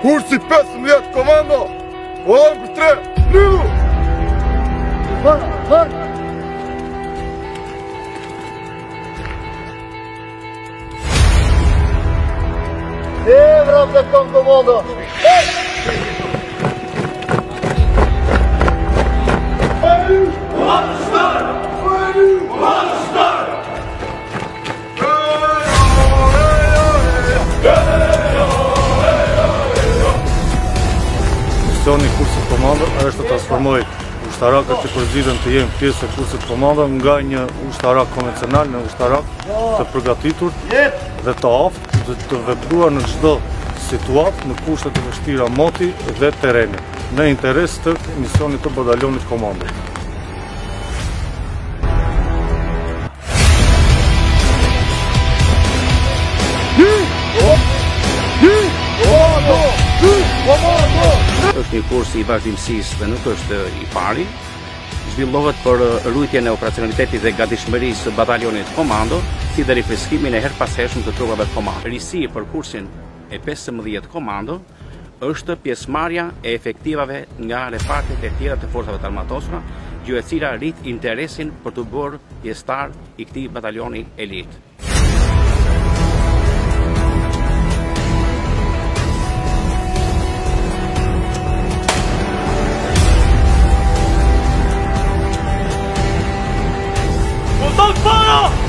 Kursi 15 komando, volëm për 3, lidu! Evra të kom komando! Misioni kursit Commando është të transformoj ushtarakët që përzgjidhen të jenë pjesë e kursit Commando nga një ushtarak konvencional në ushtarak të përgatitur dhe të aftë dhe të vepruar në çdo situatë në kushte të vështira moti dhe terreni, në interes të misionit të batalionit Commando. Është një kurs i vazhdimësisë dhe nuk është i pari. Zhvillohet për rujtjen e operacionalitetit dhe gatishmërisë së batalionit Commando, si dhe rifreskimin e herpashershëm të trupave Commando. Risi për kursin e 15 Commando është pjesëmarrja e efektivave nga repartet e tjera të forcave të armatosura, gjë e cila rrit interesin për të bërë pjesëtar i këtij batalioni elit. Para!